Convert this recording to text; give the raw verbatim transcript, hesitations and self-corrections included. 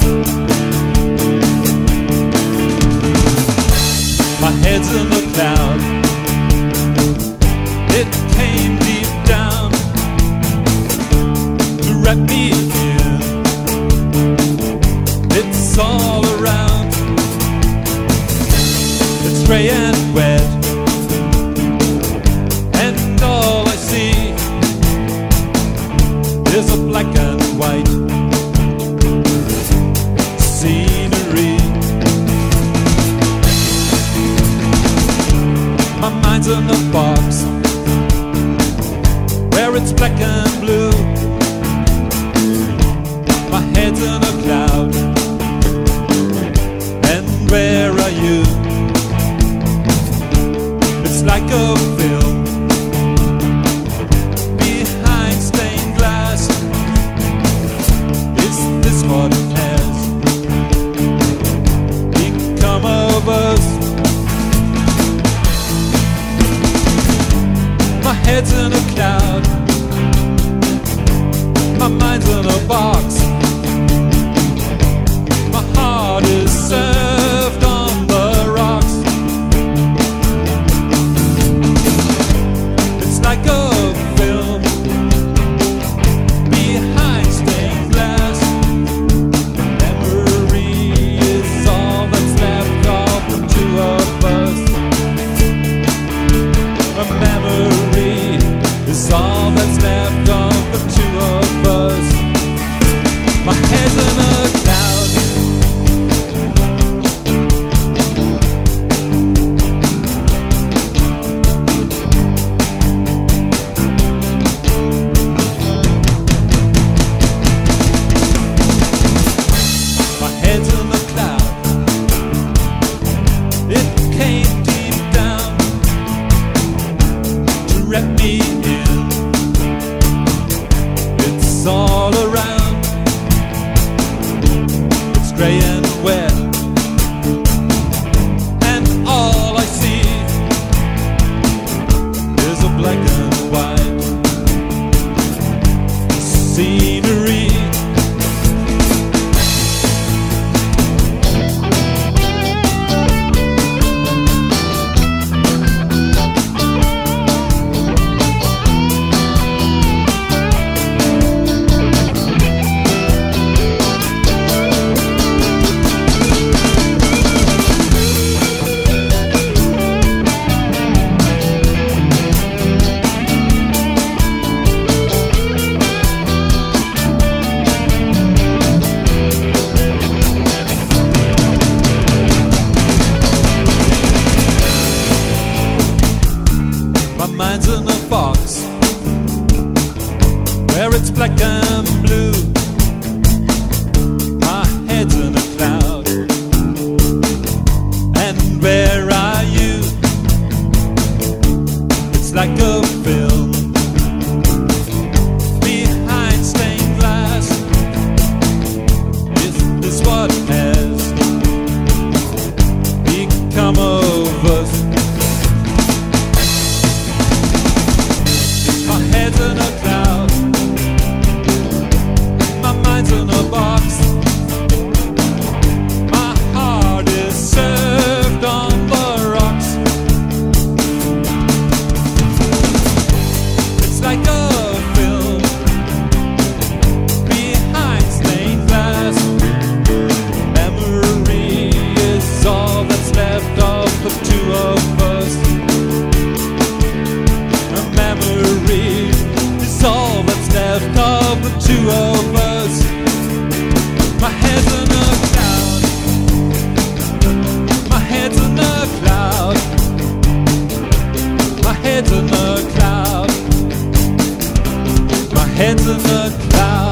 My head's in the cloud. It came deep down to wrap me in. It's all around. It's gray and wet, and all I see is a black and white scenery. My mind's in a box where it's black and blue. My head's in a cloud, and where are you? It's like a film behind stained glass. Is this what has become of us? My head's in a cloud, my mind's in a box. My heart is served on the rocks. It's like a film behind stained glass. Memory is all that's left of the two of us. A memory is all that's left of the two of us. My head's in a cloud. My head's in a cloud. It came deep down to wrap me in. It's all around. It's gray and wet, and all I see is a black and white scenery. My mind's in a box where it's black and blue. My head's in a cloud, and where are you? It's like a film behind stained glass. Is this what has become of us? My head's in a cloud, my mind's in a box. My heart is served on the rocks. It's like a film behind stained glass. Memory is all that's left of the two of us. A memory is all that's left of the two of us. My head's in a cloud. My head's in a cloud. My head's in a cloud. My head's in a cloud.